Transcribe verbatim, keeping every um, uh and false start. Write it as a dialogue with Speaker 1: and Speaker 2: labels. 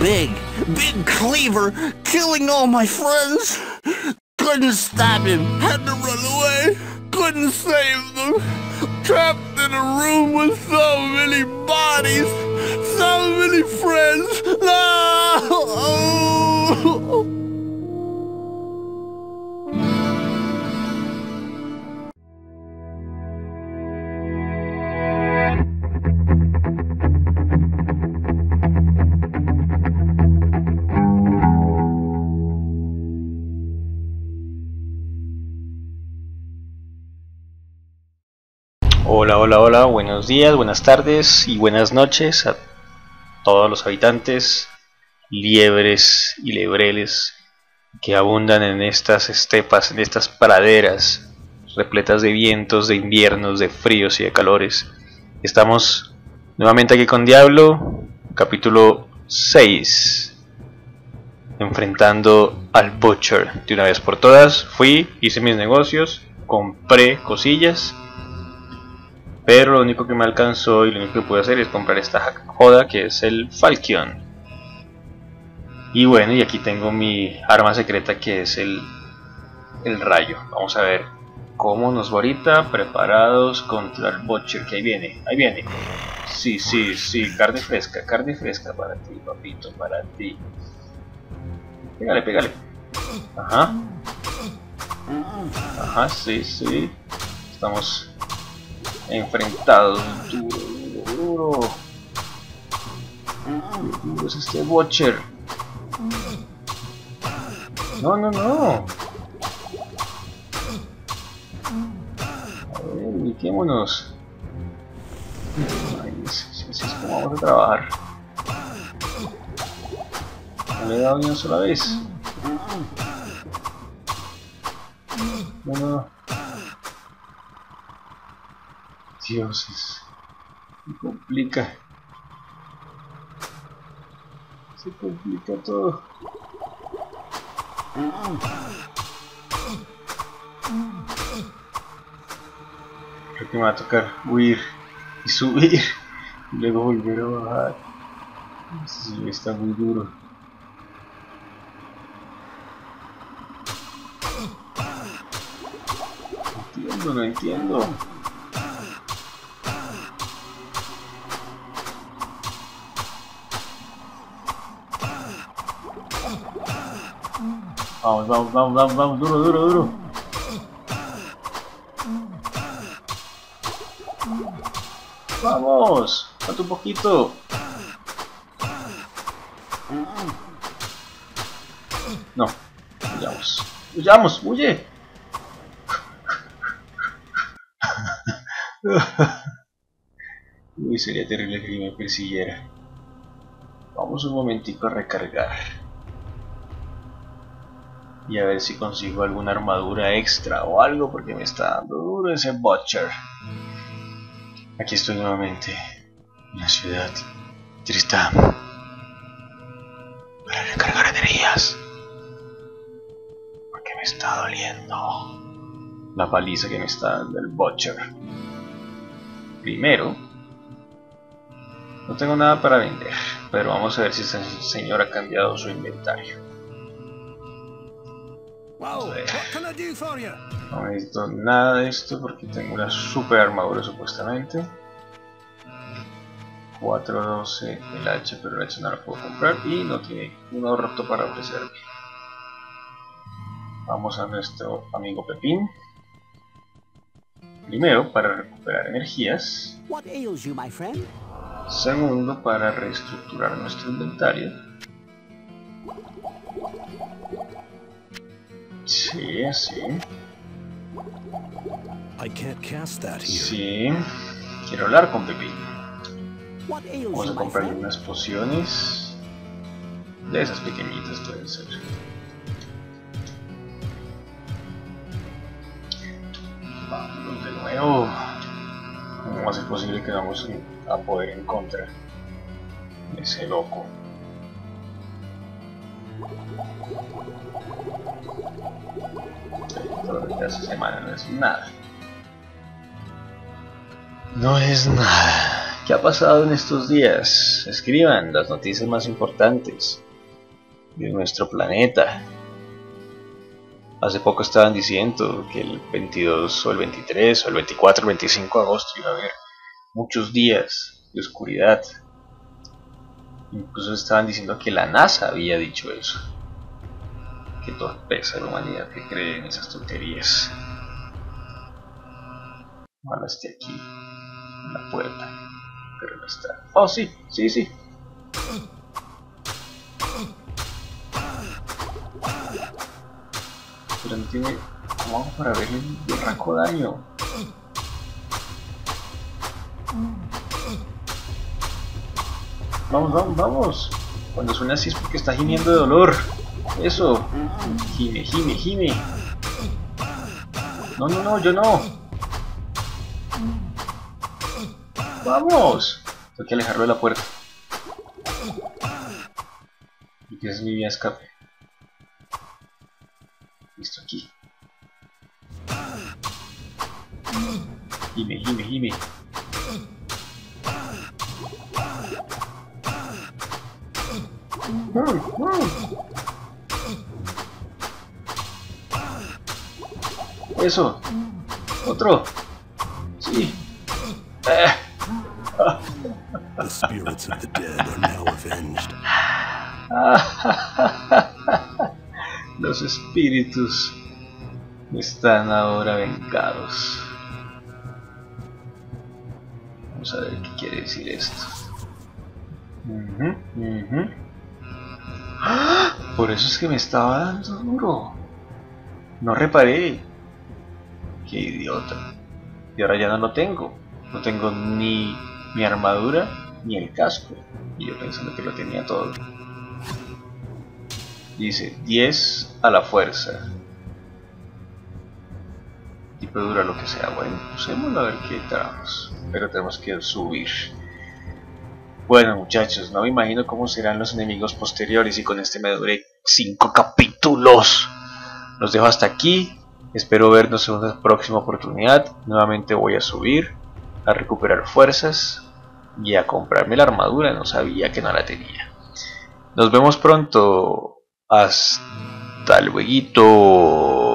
Speaker 1: big, big cleaver, killing all my friends. Couldn't stop him, had to run away, couldn't save them. Trapped in a room with so many bodies, so many friends. No!
Speaker 2: Hola, hola, hola, buenos días, buenas tardes y buenas noches a todos los habitantes, liebres y lebreles que abundan en estas estepas, en estas praderas repletas de vientos, de inviernos, de fríos y de calores. Estamos nuevamente aquí con Diablo, capítulo seis, enfrentando al Butcher. De una vez por todas, fui, hice mis negocios, compré cosillas. Pero lo único que me alcanzó y lo único que pude hacer es comprar esta joda que es el Falchion. Y bueno, y aquí tengo mi arma secreta que es el, el rayo. Vamos a ver cómo nos va ahorita, preparados contra el Butcher, que ahí viene, ahí viene. Sí, sí, sí, carne fresca, carne fresca para ti, papito, para ti. Pégale, pégale. Ajá. Ajá, sí, sí. Estamos enfrentados, duro, duro, duro. Qué duro es este Butcher. No, no, no. A ver, ubiquémonos. Ay, así es como vamos a trabajar. No le he dado ni una sola vez. No, no, no. Dioses, se complica, se complica todo. Creo que me va a tocar huir y subir y luego volver a bajar. Esto está muy duro. No entiendo, no entiendo. Vamos, vamos, vamos, vamos, vamos, duro, duro, duro. Vamos, falta un poquito. No, huyamos, huyamos, huye. Uy, sería terrible que me persiguiera. Vamos un momentico a recargar. Y a ver si consigo alguna armadura extra o algo, porque me está dando duro ese Butcher. Aquí estoy nuevamente en la ciudad Tristán para recargar energías, porque me está doliendo la paliza que me está dando el Butcher. Primero, no tengo nada para vender, pero vamos a ver si este señor ha cambiado su inventario. Wow, no necesito nada de esto porque tengo una super armadura supuestamente. cuatro doce el hacha, pero el hacha no la puedo comprar y no tiene un ahorro para ofrecerme. Vamos a nuestro amigo Pepín. Primero, para recuperar energías. Segundo, para reestructurar nuestro inventario. Sí, sí. Sí. Quiero hablar con Pepín. Vamos a comprarle unas pociones. De esas pequeñitas pueden ser. Vamos de nuevo. ¿Cómo va a ser posible que vamos a poder en contra de ese loco? Todo lo que hace semana no es nada. No es nada. ¿Qué ha pasado en estos días? Escriban las noticias más importantes de nuestro planeta. Hace poco estaban diciendo que el veintidós o el veintitrés o el veinticuatro o el veinticinco de agosto iba a haber muchos días de oscuridad. Incluso estaban diciendo que la NASA había dicho eso. Qué torpeza la humanidad que cree en esas tonterías. Ojalá esté aquí, en la puerta, pero no está. Oh, sí, sí, sí. Pero no tiene cómo hago para ver el berraco daño. Vamos, vamos, vamos. Cuando suena así es porque está gimiendo de dolor. Eso. Gime, gime, gime. No, no, no, yo no. Vamos. Tengo que alejarlo de la puerta. Y que es mi vía de escape. Listo, aquí. Gime, gime, gime. Eso. Otro. Sí. Eh.
Speaker 3: The spirits of the dead are now avenged.
Speaker 2: Los espíritus están ahora vengados. Vamos a ver qué quiere decir esto. Uh-huh, uh-huh. ¡Ah! Por eso es que me estaba dando duro. No reparé. Qué idiota. Y ahora ya no lo tengo. No tengo ni mi armadura ni el casco. Y yo pensando que lo tenía todo. Dice diez a la fuerza. Tipo dura lo que sea. Bueno, usémoslo a ver qué traemos. Pero tenemos que subir. Bueno, muchachos, no me imagino cómo serán los enemigos posteriores. Y con este me duré cinco capítulos. Los dejo hasta aquí. Espero vernos en una próxima oportunidad. Nuevamente voy a subir, a recuperar fuerzas y a comprarme la armadura. No sabía que no la tenía. Nos vemos pronto. Hasta luego.